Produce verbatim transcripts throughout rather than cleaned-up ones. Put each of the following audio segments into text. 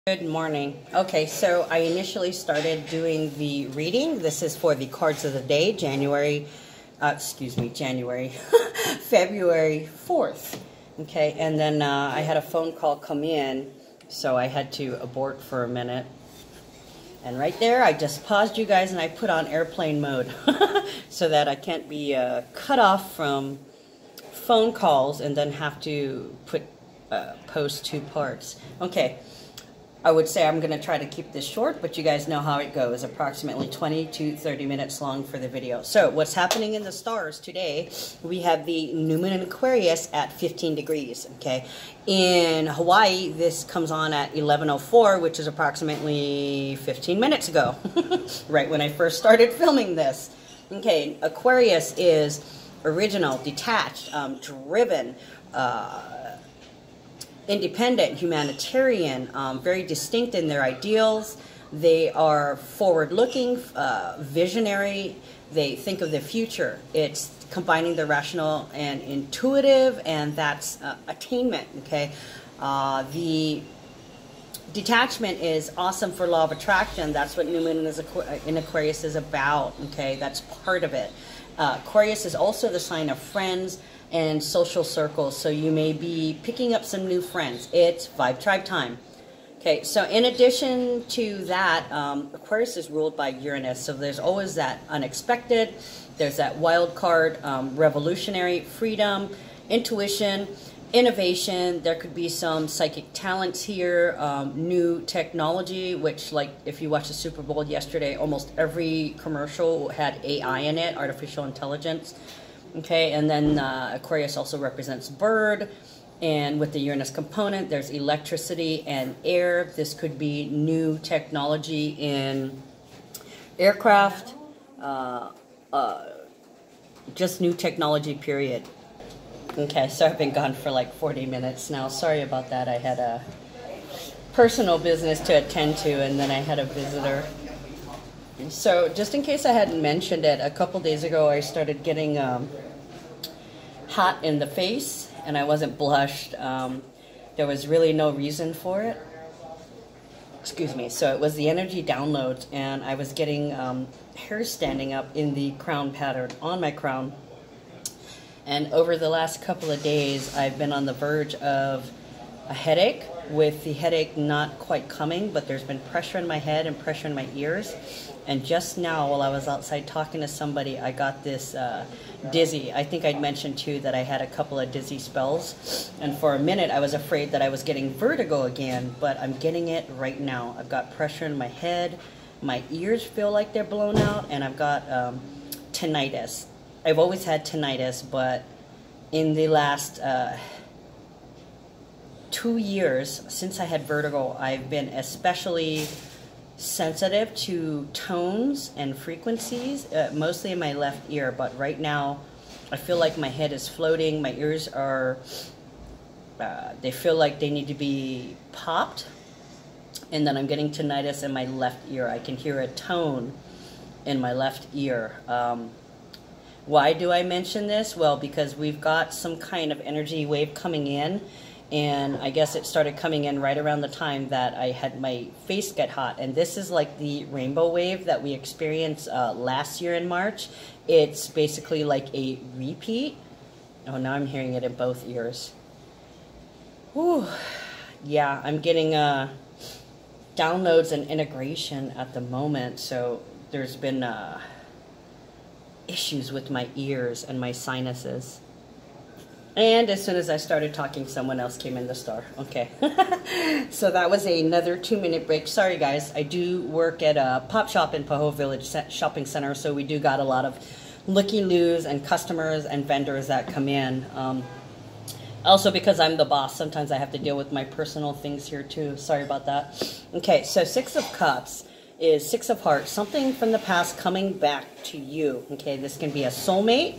Good morning. Okay, so I initially started doing the reading. This is for the cards of the day, January, uh, excuse me, January, February fourth. Okay, and then uh, I had a phone call come in, so I had to abort for a minute. And right there, I just paused you guys and I put on airplane mode so that I can't be uh, cut off from phone calls and then have to put uh, post two parts. Okay. I would say I'm going to try to keep this short, but you guys know how it goes. Approximately twenty to thirty minutes long for the video. So what's happening in the stars today, we have the new moon in Aquarius at fifteen degrees, okay? In Hawaii, this comes on at eleven oh four, which is approximately fifteen minutes ago, right when I first started filming this. Okay, Aquarius is original, detached, um, driven, uh, independent, humanitarian, um, very distinct in their ideals. They are forward-looking, uh, visionary. They think of the future. It's combining the rational and intuitive, and that's uh, attainment, okay? Uh, the detachment is awesome for law of attraction. That's what new moon in Aquarius is about, okay? That's part of it. Uh, Aquarius is also the sign of friends and social circles, so you may be picking up some new friends. It's Vibe Tribe time. Okay, so in addition to that, um, Aquarius is ruled by Uranus, so there's always that unexpected, there's that wild card, um, revolutionary, freedom, intuition, innovation. There could be some psychic talents here, um, new technology, which, like, if you watched the Super Bowl yesterday, almost every commercial had A I in it, artificial intelligence. Okay, and then uh, Aquarius also represents bird, and with the Uranus component, there's electricity and air. This could be new technology in aircraft, uh, uh, just new technology, period. Okay, so I've been gone for like forty minutes now. Sorry about that. I had a personal business to attend to, and then I had a visitor. So just in case I hadn't mentioned it, a couple days ago I started getting um, hot in the face, and I wasn't blushed. Um, there was really no reason for it. Excuse me. So it was the energy downloads, and I was getting um, hair standing up in the crown pattern on my crown. And over the last couple of days, I've been on the verge of a headache, with the headache not quite coming, but there's been pressure in my head and pressure in my ears. And just now, while I was outside talking to somebody, I got this uh, dizzy. I think I'd mentioned too that I had a couple of dizzy spells. And for a minute, I was afraid that I was getting vertigo again, but I'm getting it right now. I've got pressure in my head. My ears feel like they're blown out, and I've got um, tinnitus. I've always had tinnitus, but in the last uh, two years, since I had vertigo, I've been especially sensitive to tones and frequencies, uh, mostly in my left ear, but right now I feel like my head is floating, my ears are, uh, they feel like they need to be popped, and then I'm getting tinnitus in my left ear. I can hear a tone in my left ear. Um, why do I mention this? Well, because we've got some kind of energy wave coming in, and I guess it started coming in right around the time that I had my face get hot. And this is like the rainbow wave that we experienced uh, last year in March. It's basically like a repeat. Oh, now I'm hearing it in both ears. Whew. Yeah, I'm getting uh, downloads and integration at the moment. So there's been uh, issues with my ears and my sinuses. And as soon as I started talking, someone else came in the store. Okay. So that was another two-minute break. Sorry, guys. I do work at a pop shop in Paho Village Shopping Center, so we do got a lot of looky-loos and customers and vendors that come in. Um, also, because I'm the boss, sometimes I have to deal with my personal things here, too. Sorry about that. Okay, so Six of Cups is Six of Hearts, something from the past coming back to you. Okay, this can be a soulmate.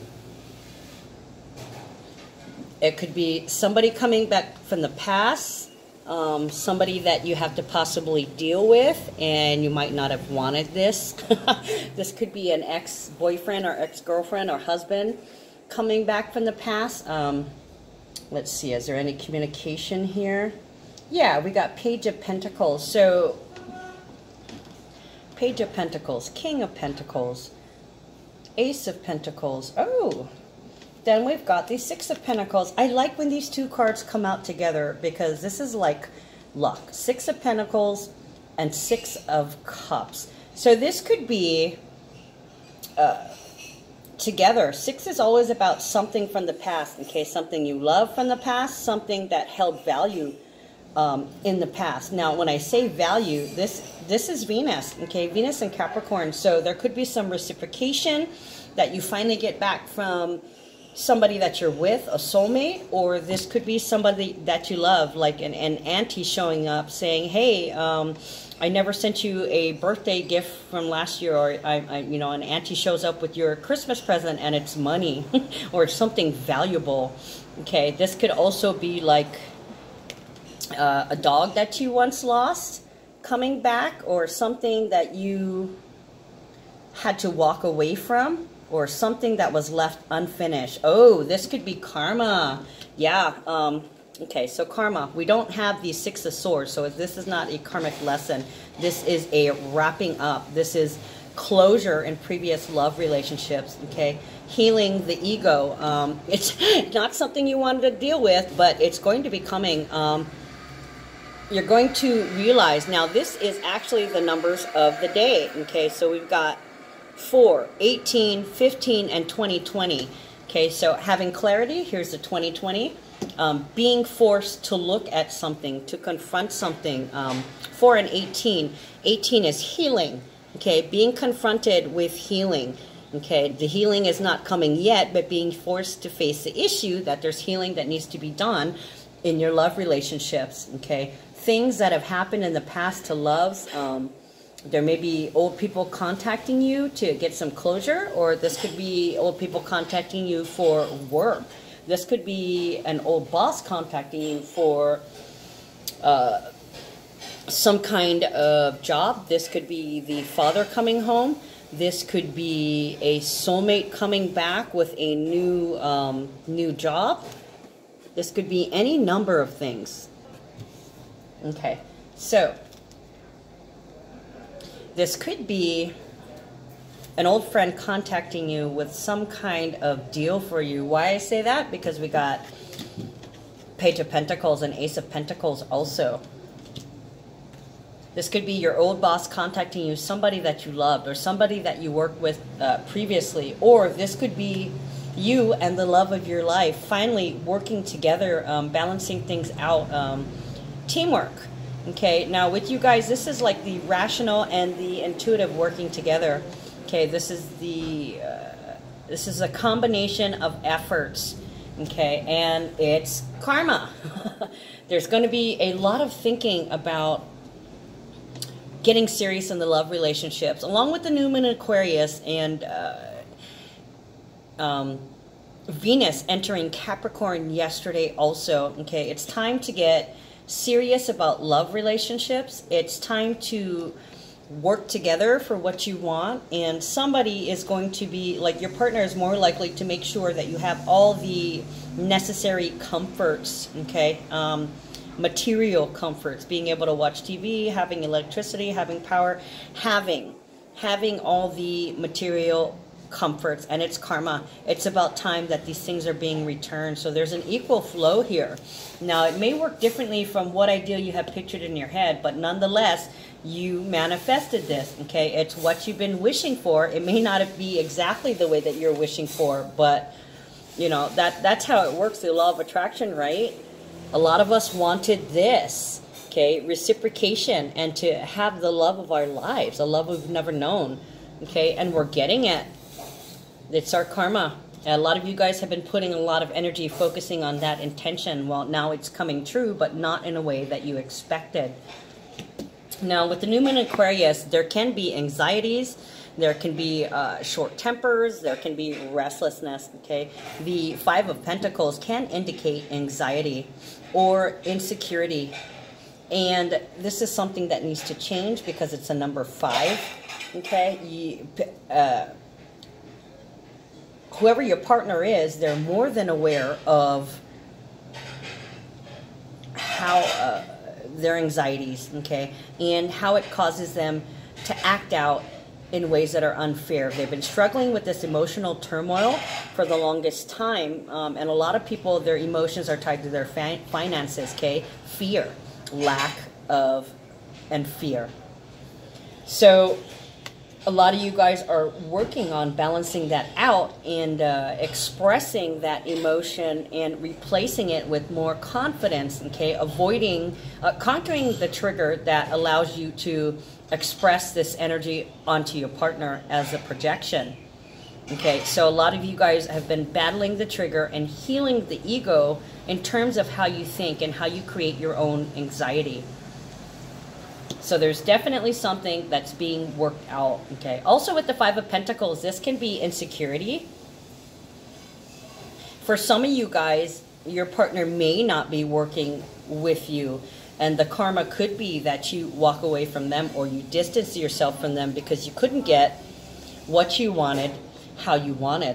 It could be somebody coming back from the past, um, somebody that you have to possibly deal with, and you might not have wanted this. This could be an ex-boyfriend or ex-girlfriend or husband coming back from the past. Um, let's see, is there any communication here? Yeah, we got Page of Pentacles. So, Page of Pentacles, King of Pentacles, Ace of Pentacles. Oh, then we've got the Six of Pentacles. I like when these two cards come out together because this is like luck. Six of Pentacles and Six of Cups. So this could be uh, together. Six is always about something from the past. Okay, something you love from the past, something that held value um, in the past. Now, when I say value, this this is Venus. Okay, Venus and Capricorn. So there could be some reciprocation that you finally get back from somebody that you're with, a soulmate, or this could be somebody that you love, like an, an auntie showing up saying, hey, um, I never sent you a birthday gift from last year, or I, I, you know, an auntie shows up with your Christmas present and it's money or something valuable. Okay, this could also be like uh, a dog that you once lost coming back, or something that you had to walk away from, or something that was left unfinished. Oh, this could be karma. Yeah, um, okay, so karma. We don't have the Six of Swords, so this is not a karmic lesson. This is a wrapping up. This is closure in previous love relationships, okay? Healing the ego. Um, it's not something you wanted to deal with, but it's going to be coming. Um, you're going to realize, now this is actually the numbers of the day, okay? So we've got four, eighteen, fifteen, and twenty twenty. Okay, so having clarity, here's the twenty twenty. Um, being forced to look at something, to confront something. Um, four and eighteen. eighteen is healing. Okay, being confronted with healing. Okay, the healing is not coming yet, but being forced to face the issue that there's healing that needs to be done in your love relationships. Okay, things that have happened in the past to loves. Um, There may be old people contacting you to get some closure, or this could be old people contacting you for work. This could be an old boss contacting you for uh, some kind of job. This could be the father coming home. This could be a soulmate coming back with a new, um, new job. This could be any number of things. Okay, so this could be an old friend contacting you with some kind of deal for you. Why I say that? Because we got Page of Pentacles and Ace of Pentacles also. This could be your old boss contacting you, somebody that you loved, or somebody that you worked with uh, previously. Or this could be you and the love of your life finally working together, um, balancing things out, um, teamwork. Okay, now with you guys, this is like the rational and the intuitive working together. Okay, this is the uh, this is a combination of efforts. Okay, and it's karma. There's going to be a lot of thinking about getting serious in the love relationships, along with the new moon in Aquarius and uh, um, Venus entering Capricorn yesterday also. Okay, it's time to get serious about love relationships. It's time to work together for what you want, and somebody is going to be, like, your partner is more likely to make sure that you have all the necessary comforts, okay? Um, material comforts, being able to watch T V, having electricity, having power, having, having all the material comforts, and it's karma. It's about time that these things are being returned. So there's an equal flow here. Now, it may work differently from what ideal you have pictured in your head, but nonetheless, you manifested this, okay? It's what you've been wishing for. It may not be exactly the way that you're wishing for, but, you know, that that's how it works, the law of attraction, right? A lot of us wanted this, okay? Reciprocation, and to have the love of our lives, a love we've never known, okay? And we're getting it. It's our karma. A lot of you guys have been putting a lot of energy focusing on that intention. Well, now it's coming true, but not in a way that you expected. Now, with the new moon in Aquarius, there can be anxieties, there can be uh, short tempers, there can be restlessness, okay? The Five of Pentacles can indicate anxiety or insecurity. And this is something that needs to change because it's a number five, okay? You, uh, whoever your partner is, they're more than aware of how uh, their anxieties, okay, and how it causes them to act out in ways that are unfair. They've been struggling with this emotional turmoil for the longest time, um, and a lot of people, their emotions are tied to their fi finances, okay? Fear, lack of, and fear. So a lot of you guys are working on balancing that out and uh, expressing that emotion and replacing it with more confidence, okay? Avoiding, uh, conquering the trigger that allows you to express this energy onto your partner as a projection. Okay, so a lot of you guys have been battling the trigger and healing the ego in terms of how you think and how you create your own anxiety. So there's definitely something that's being worked out, okay? Also with the Five of Pentacles, this can be insecurity. For some of you guys, your partner may not be working with you, and the karma could be that you walk away from them or you distance yourself from them because you couldn't get what you wanted, how you wanted.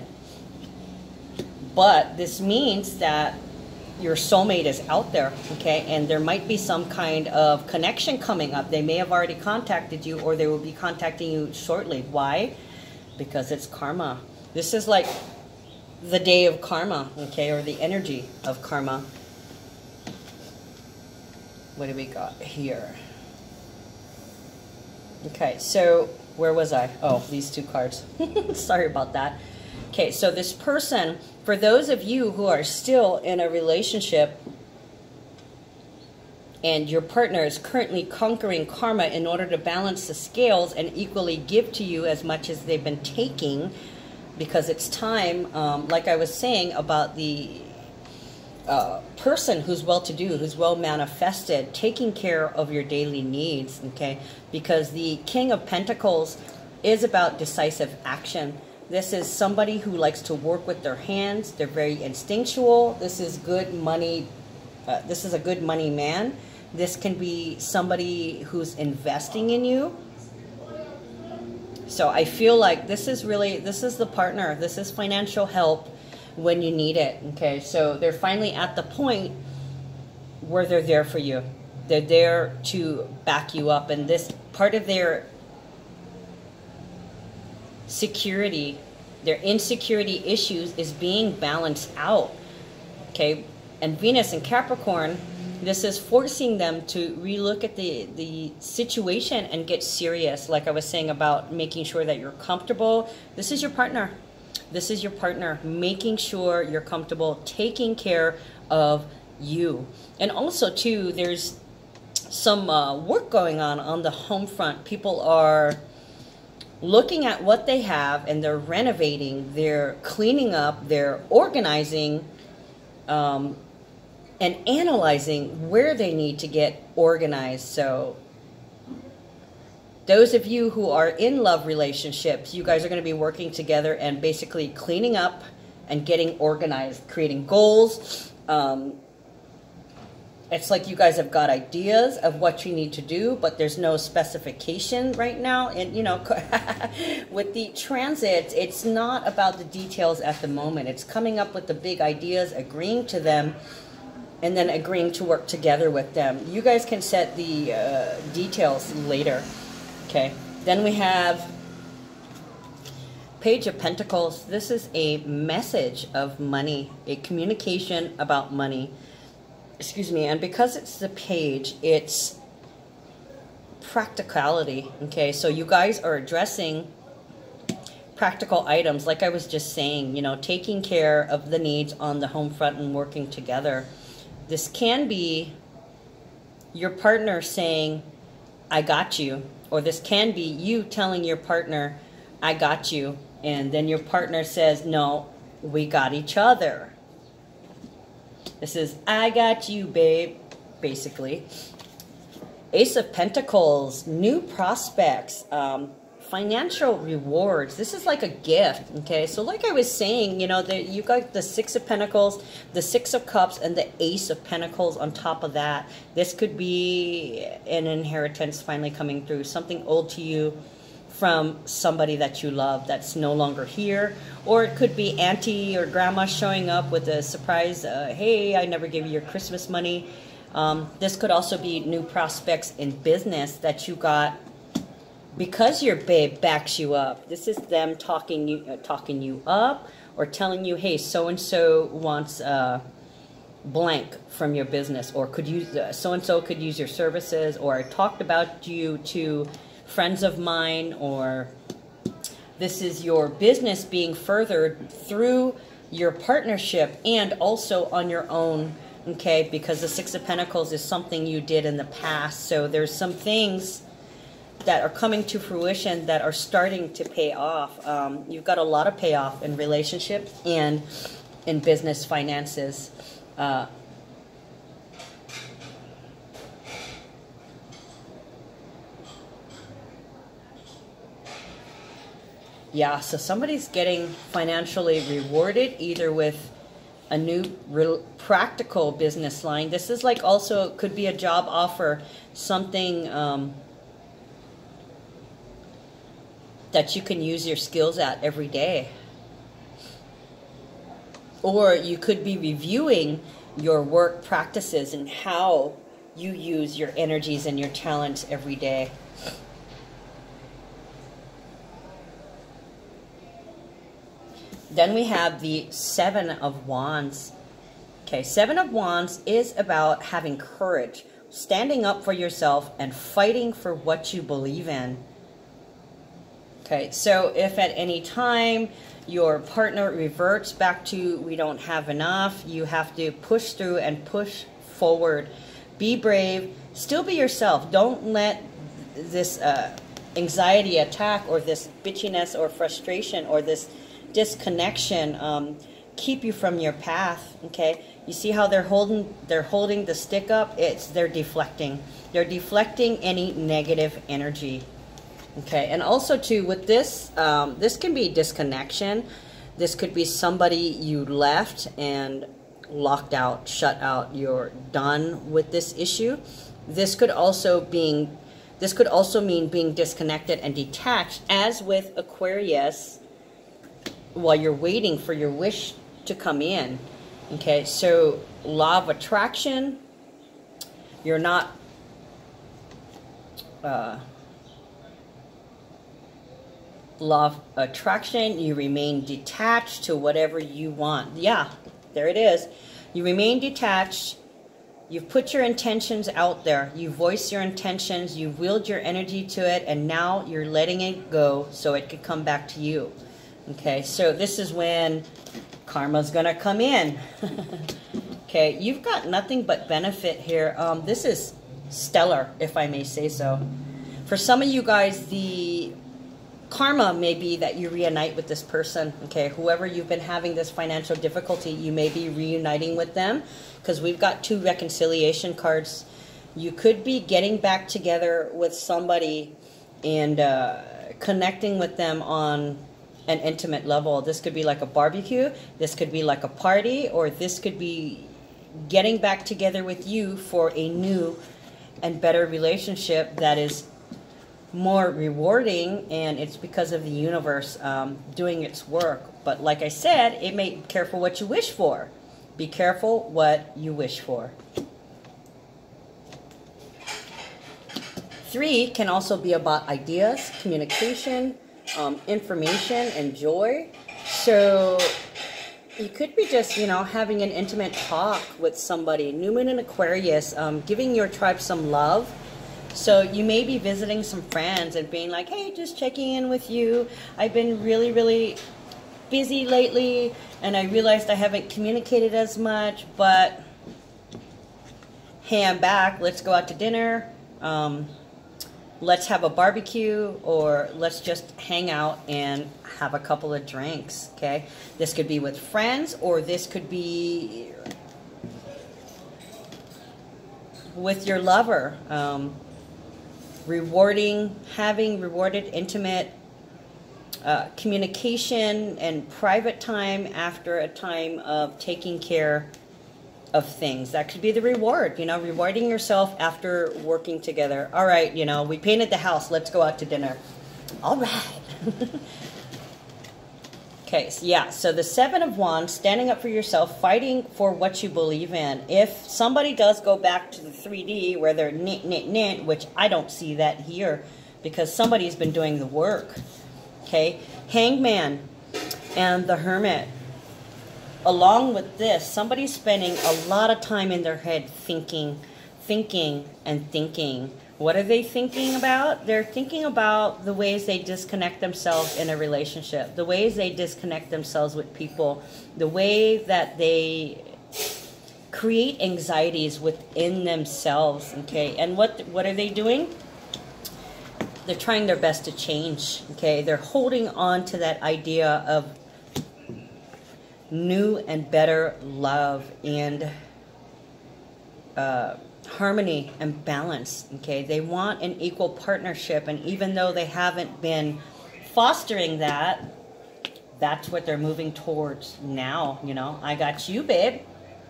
But this means that your soulmate is out there, okay? And there might be some kind of connection coming up. They may have already contacted you, or they will be contacting you shortly. Why? Because it's karma. This is like the day of karma, okay? Or the energy of karma. What do we got here? Okay, so where was I? Oh, these two cards. Sorry about that. Okay, so this person, for those of you who are still in a relationship and your partner is currently conquering karma in order to balance the scales and equally give to you as much as they've been taking, because it's time, um, like I was saying about the uh, person who's well-to-do, who's well-manifested, taking care of your daily needs, okay? Because the King of Pentacles is about decisive action. This is somebody who likes to work with their hands. They're very instinctual. This is good money. Uh, this is a good money man. This can be somebody who's investing in you. So I feel like this is really, this is the partner. This is financial help when you need it, okay? So they're finally at the point where they're there for you. They're there to back you up. And this part of their security, their insecurity issues is being balanced out, okay? And Venus and Capricorn, this is forcing them to relook at the the situation and get serious, like I was saying about making sure that you're comfortable. This is your partner. This is your partner making sure you're comfortable, taking care of you. And also too, there's some uh, work going on on the home front. People are looking at what they have and they're renovating, they're cleaning up, they're organizing, um, and analyzing where they need to get organized. So those of you who are in love relationships, you guys are going to be working together and basically cleaning up and getting organized, creating goals. Um, it's like you guys have got ideas of what you need to do, but there's no specification right now. And, you know, with the transits, it's not about the details at the moment. It's coming up with the big ideas, agreeing to them, and then agreeing to work together with them. You guys can set the uh, details later, okay? Then we have Page of Pentacles. This is a message of money, a communication about money. Excuse me, and because it's the page, it's practicality, okay? So you guys are addressing practical items, like I was just saying, you know, taking care of the needs on the home front and working together. This can be your partner saying, I got you, or this can be you telling your partner, I got you, and then your partner says, no, we got each other. This is, I got you, babe, basically. Ace of Pentacles, new prospects, um, financial rewards. This is like a gift, okay? So like I was saying, you know, the, you got the Six of Pentacles, the Six of Cups, and the Ace of Pentacles on top of that. This could be an inheritance finally coming through, something owed to you from somebody that you love that's no longer here. Or it could be auntie or grandma showing up with a surprise, uh, hey, I never gave you your Christmas money. Um, this could also be new prospects in business that you got because your babe backs you up. This is them talking you uh, talking you up, or telling you, hey, so and so wants uh, blank from your business, or could use uh, so and so could use your services, or I talked about you to friends of mine, or this is your business being furthered through your partnership and also on your own. Okay, because the Six of Pentacles is something you did in the past. So there's some things that are coming to fruition that are starting to pay off. Um, you've got a lot of payoff in relationships and in business finances. Uh, yeah, so somebody's getting financially rewarded either with a new real practical business line. This is like also could be a job offer, something um, that you can use your skills at every day. Or you could be reviewing your work practices and how you use your energies and your talents every day. Then we have the Seven of Wands. Okay, Seven of Wands is about having courage, standing up for yourself and fighting for what you believe in. Okay, so if at any time your partner reverts back to we don't have enough, you have to push through and push forward. Be brave, still be yourself. Don't let this uh, anxiety attack or this bitchiness or frustration or this disconnection um, keep you from your path. Okay, you see how they're holding they're holding the stick up? It's they're deflecting. They're deflecting any negative energy. Okay, and also too with this, um, this can be disconnection. This could be somebody you left and locked out, shut out. You're done with this issue. This could also being, this could also mean being disconnected and detached, as with Aquarius, while you're waiting for your wish to come in. Okay, so law of attraction. You're not. Uh, Law of attraction, you remain detached to whatever you want. Yeah, there it is. You remain detached. You've put your intentions out there. You voice your intentions. You've willed your energy to it. And now you're letting it go so it could come back to you. Okay, so this is when karma's going to come in. Okay, you've got nothing but benefit here. Um, this is stellar, if I may say so. For some of you guys, the karma may be that you reunite with this person. Okay, whoever you've been having this financial difficulty, you may be reuniting with them, because we've got two reconciliation cards. You could be getting back together with somebody and uh, connecting with them on an intimate level. This could be like a barbecue, this could be like a party, or this could be getting back together with you for a new and better relationship that is more rewarding, and it's because of the universe um, doing its work. But like I said, it may be careful what you wish for. Be careful what you wish for. Three can also be about ideas, communication, um, information, and joy. So you could be just, you know, having an intimate talk with somebody. New Moon in Aquarius, um, giving your tribe some love. So you may be visiting some friends and being like, hey, just checking in with you. I've been really, really busy lately, and I realized I haven't communicated as much, but hey, I'm back. Let's go out to dinner. Um, let's have a barbecue, or let's just hang out and have a couple of drinks, okay? This could be with friends, or this could be with your lover. Um, rewarding, having rewarded intimate uh, communication and private time after a time of taking care of things. That could be the reward, you know, rewarding yourself after working together. All right, you know, we painted the house, let's go out to dinner. All right. Okay, so yeah, so the Seven of Wands, standing up for yourself, fighting for what you believe in. If somebody does go back to the three D where they're knit, knit, knit, which I don't see that here because somebody's been doing the work. Okay, Hangman and the Hermit. Along with this, somebody's spending a lot of time in their head thinking, thinking, and thinking. What are they thinking about? They're thinking about the ways they disconnect themselves in a relationship, the ways they disconnect themselves with people, the way that they create anxieties within themselves, okay? And what what are they doing? They're trying their best to change, okay? They're holding on to that idea of new and better love and uh, harmony and balance, okay? They want an equal partnership, and even though they haven't been fostering that, that's what they're moving towards now, you know? I got you, babe.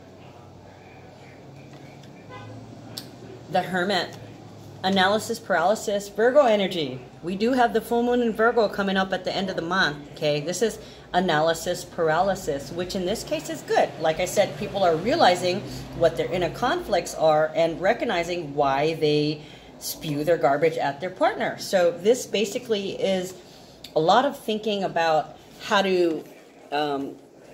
The Hermit. Analysis paralysis, Virgo energy. We do have the full moon in Virgo coming up at the end of the month, okay? This is analysis paralysis, which in this case is good. Like I said, people are realizing what their inner conflicts are and recognizing why they spew their garbage at their partner. So this basically is a lot of thinking about how to, um,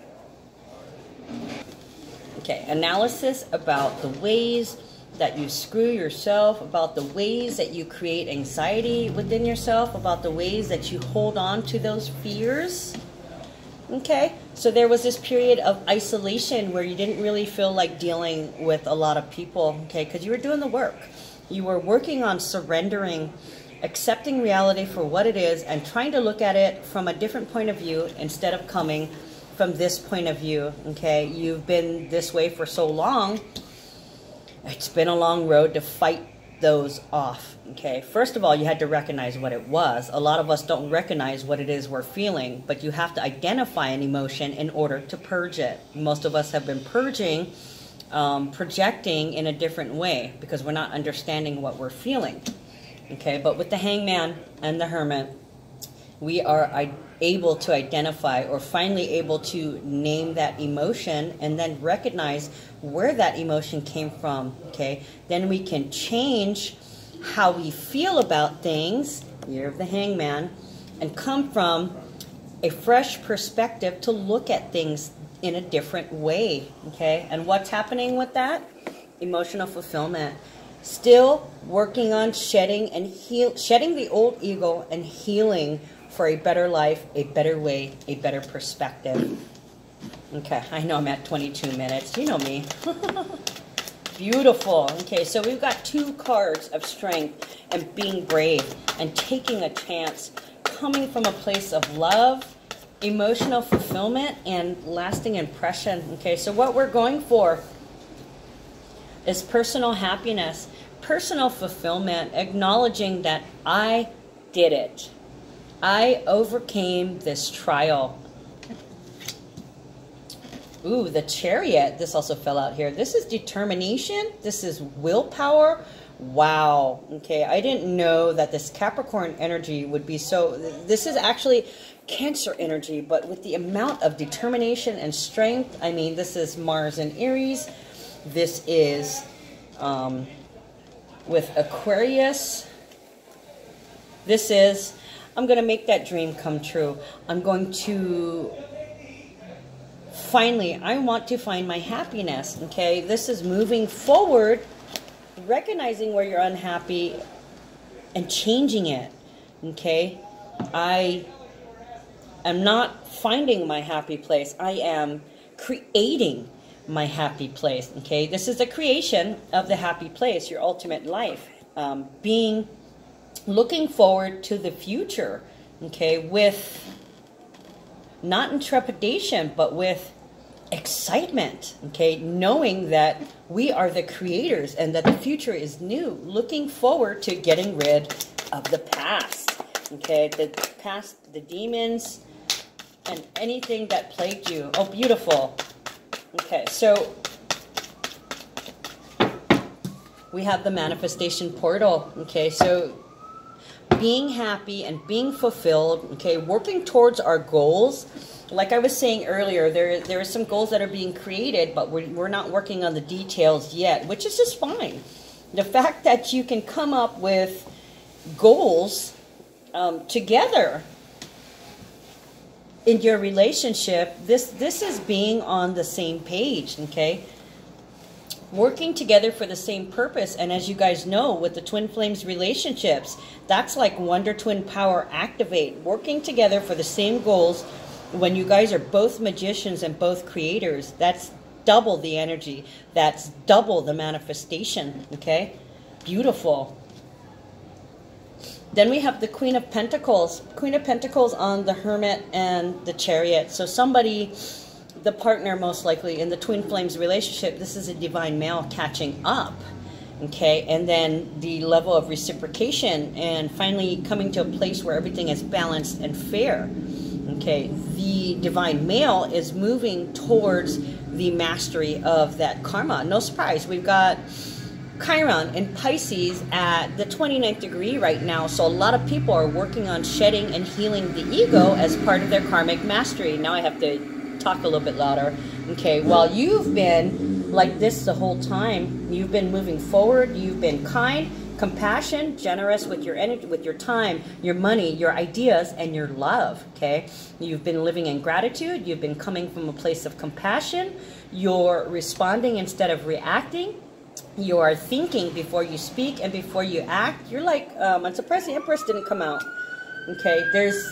okay, analysis about the ways that you screw yourself, about the ways that you create anxiety within yourself, about the ways that you hold on to those fears. Okay, so there was this period of isolation where you didn't really feel like dealing with a lot of people, okay, because you were doing the work. You were working on surrendering, accepting reality for what it is, and trying to look at it from a different point of view instead of coming from this point of view, okay? You've been this way for so long. It's been a long road to fight those off, okay? First of all, you had to recognize what it was. A lot of us don't recognize what it is we're feeling, but you have to identify an emotion in order to purge it. Most of us have been purging, um, projecting in a different way because we're not understanding what we're feeling, okay? But with the Hangman and the Hermit, we are able to identify or finally able to name that emotion and then recognize where that emotion came from, okay? Then we can change how we feel about things, Year of the Hangman, and come from a fresh perspective to look at things in a different way, okay? And what's happening with that? Emotional fulfillment. Still working on shedding and heal, shedding the old ego and healing for a better life, a better way, a better perspective. Okay, I know I'm at twenty-two minutes. You know me. Beautiful. Okay, so we've got two cards of strength and being brave and taking a chance, coming from a place of love, emotional fulfillment, and lasting impression. Okay, so what we're going for is personal happiness, personal fulfillment, acknowledging that I did it. I overcame this trial. Ooh, the Chariot. This also fell out here. This is determination. This is willpower. Wow. Okay, I didn't know that this Capricorn energy would be so... This is actually Cancer energy, but with the amount of determination and strength, I mean, this is Mars and Aries. This is um, with Aquarius. This is... I'm going to make that dream come true. I'm going to, finally, I want to find my happiness, okay? This is moving forward, recognizing where you're unhappy and changing it, okay? I am not finding my happy place. I am creating my happy place, okay? This is the creation of the happy place, your ultimate life, um, being... looking forward to the future, okay, with not in trepidation, but with excitement, okay, knowing that we are the creators and that the future is new, looking forward to getting rid of the past, okay, the past, the demons, and anything that plagued you. Oh, beautiful. Okay, so we have the manifestation portal, okay, so being happy and being fulfilled, okay, working towards our goals, like I was saying earlier, there there are some goals that are being created, but we're, we're not working on the details yet, which is just fine. The fact that you can come up with goals um, together in your relationship, this this is being on the same page, okay? Working together for the same purpose. And as you guys know, with the twin flames relationships, that's like Wonder Twin Power activate. Working together for the same goals. When you guys are both magicians and both creators, that's double the energy. That's double the manifestation, okay? Beautiful. Then we have the Queen of Pentacles. Queen of Pentacles on the Hermit and the Chariot. So somebody, the partner most likely in the twin flames relationship, this is a divine male catching up, okay? And then the level of reciprocation and finally coming to a place where everything is balanced and fair, okay? The divine male is moving towards the mastery of that karma. No surprise, we've got Chiron in Pisces at the twenty-ninth degree right now. So a lot of people are working on shedding and healing the ego as part of their karmic mastery. Now I have to talk a little bit louder. Okay, while you've been like this the whole time, you've been moving forward, you've been kind, compassion, generous with your energy, with your time, your money, your ideas, and your love, okay? You've been living in gratitude. You've been coming from a place of compassion. You're responding instead of reacting. You are thinking before you speak and before you act. You're like, um, I'm surprised the Empress didn't come out, okay? There's,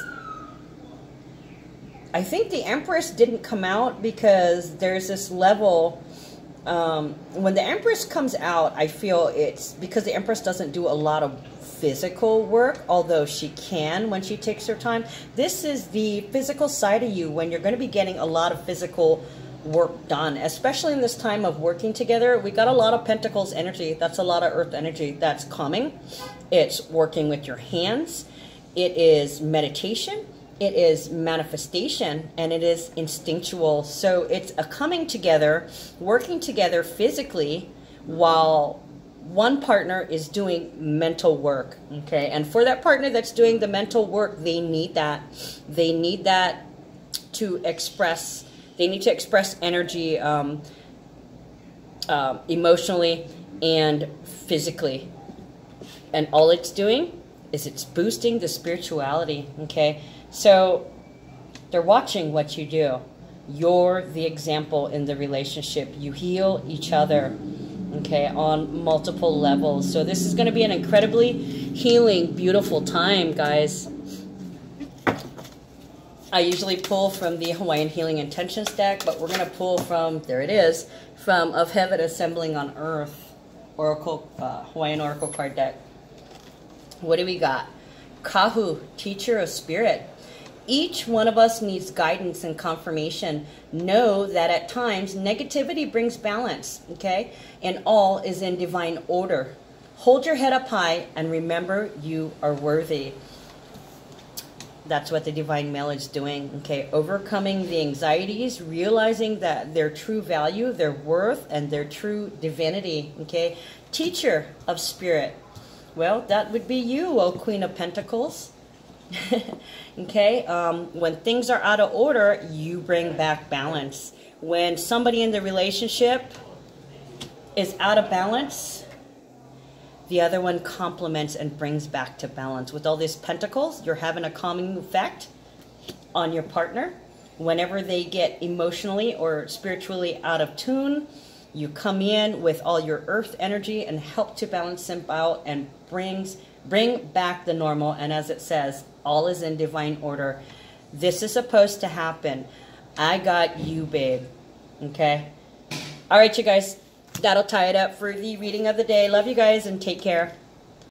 I think the Empress didn't come out because there's this level. Um, when the Empress comes out, I feel it's because the Empress doesn't do a lot of physical work, although she can when she takes her time. This is the physical side of you when you're going to be getting a lot of physical work done, especially in this time of working together. We got a lot of Pentacles energy. That's a lot of Earth energy that's coming. It's working with your hands. It is meditation. It is manifestation, and it is instinctual. So it's a coming together, working together physically while one partner is doing mental work, okay? And for that partner that's doing the mental work, they need that. They need that to express, they need to express energy um, uh, emotionally and physically. And all it's doing is it's boosting the spirituality, okay? So they're watching what you do. You're the example in the relationship. You heal each other, okay, on multiple levels. So this is going to be an incredibly healing, beautiful time, guys. I usually pull from the Hawaiian Healing Intentions deck, but we're going to pull from, there it is, from Of Heaven Assembling on Earth, Oracle, uh, Hawaiian Oracle card deck. What do we got? Kahu, Teacher of Spirit. Each one of us needs guidance and confirmation. Know that at times negativity brings balance, okay? And all is in divine order. Hold your head up high and remember you are worthy. That's what the divine male is doing, okay? Overcoming the anxieties, realizing that their true value, their worth, and their true divinity, okay? Teacher of Spirit. Well, that would be you, oh Queen of Pentacles. Okay, um, when things are out of order, you bring back balance. When somebody in the relationship is out of balance, the other one complements and brings back to balance. With all these pentacles, you're having a calming effect on your partner. Whenever they get emotionally or spiritually out of tune, you come in with all your earth energy and help to balance them out and brings bring back the normal. And as it says, all is in divine order. This is supposed to happen. I got you, babe. Okay? All right, you guys. That'll tie it up for the reading of the day. Love you guys and take care.